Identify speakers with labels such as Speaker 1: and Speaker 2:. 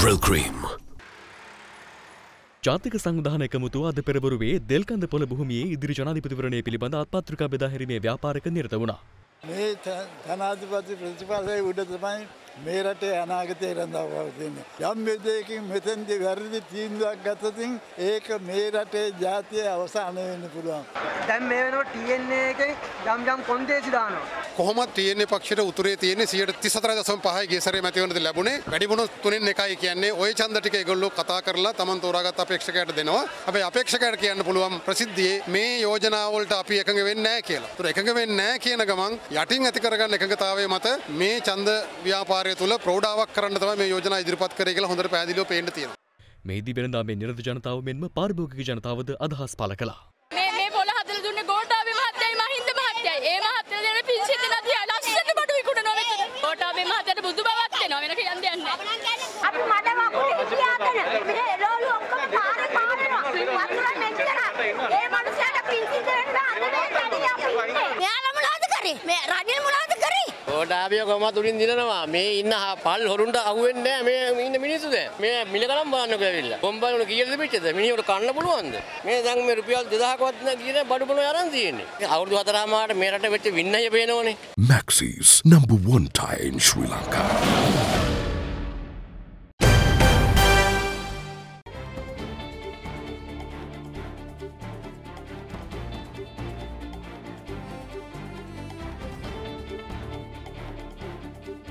Speaker 1: Brill Cream.
Speaker 2: ජාතික සංවිධාන එකමුතුව අද පෙරවරුවේ දෙල්කන්ද පොළ භූමියේ ඉදිරි ජනාධිපතිවරණය පිළිබඳ අත්පත්‍රිකා බෙදා හැරීමේ ව්‍යාපාරයක නිරත වුණා.
Speaker 3: මේ ජනාධිපති ප්‍රතිපලයේ උඩ තමයි මේ රටේ අනාගතය රඳා පවතින්නේ. යම් විදියකින් මෙතෙන්දී වැරදි තීන්දුවක් ගත්තොතින් ඒක මේ රටේ ජාතිය අවසානය වෙන්න පුළුවන්.
Speaker 4: දැන් මේ වෙනකොට TNA එකේ යම් කොන්දේසි දානවා.
Speaker 5: කොහොමද TNA පක්ෂයට උතුරේ තියෙන්නේ 34.5යි ගේසරේ මැතිවරණයට ලැබුණේ. වැඩි වුණොත් 3/1යි කියන්නේ ওই ඡන්ද ටික ඒගොල්ලෝ කතා කරලා Taman තෝරාගත් අපේක්ෂකයට දෙනවා. හැබැයි අපේක්ෂකයට කියන්න පුළුවන් ප්‍රසිද්ධියේ මේ යෝජනා වලට අපි එකඟ වෙන්නේ නැහැ කියලා. ඒතර එකඟ වෙන්නේ නැහැ කියන ගමන් යටින් ඇති කරගන්න එකඟතාවයේ මත මේ ඡන්ද ව්‍යාපාරය තුල ප්‍රෞಢාවක් කරන්න තමයි මේ යෝජනා ඉදිරිපත් කරේ කියලා හොඳට පැහැදිලිව පේන්න තියෙනවා.
Speaker 2: මේදී වෙනදා මේ නිරත ජනතාව මෙන්ම පාරිභෝගික ජනතාවද අදහස් පළ කළා.
Speaker 6: මේ පොළ හදලා දුන්නේ ගෝඨාභය මහත්තයයි මහින්ද මහත්තයයි. ඒ මහත්තයා දෙන පිංසිත නදියා ලස්සන බඩු විකුණනවා මෙතන. ගෝඨාභය මහත්තයාට බුදු බවක් දෙනවා වෙන කියන්න දෙයක් නැහැ.
Speaker 7: අපි මඩ වකුනේ කියාගෙන මේ එළවලු ඔක්කොම පාරේ පාරනවා. වතුර මෙච්චර. ඒ මනුස්සයාට පිංසිත දෙන්න අද මේ කඩිය අපි ඉන්නේ. මෙයාලා මොනවද කරේ? මේ රජින මොනවද කරේ?
Speaker 8: ගෝඨාභය කොහමද උඩින් දිනනවා. මේ ඉන්න පල් හොරුන්ට අහුවෙන්නේ නැහැ. මේ ඉන්න මිනිස්සු දැන්. මේ මිලකලම් බලන්නකෝ ඇවිල්ලා. කොම්බලුන කීයද පිටිද? මිනිහට කන්න පුළුවන්ද? මේ දැන් මේ රුපියල් 2000කවත් නැ කියන බඩු බොන අරන් තියෙන්නේ. අවුරුදු 4මාට මේ රට වෙච්ච වින්නය පේනවනේ.
Speaker 1: Maxis, #1 tire in Sri Lanka.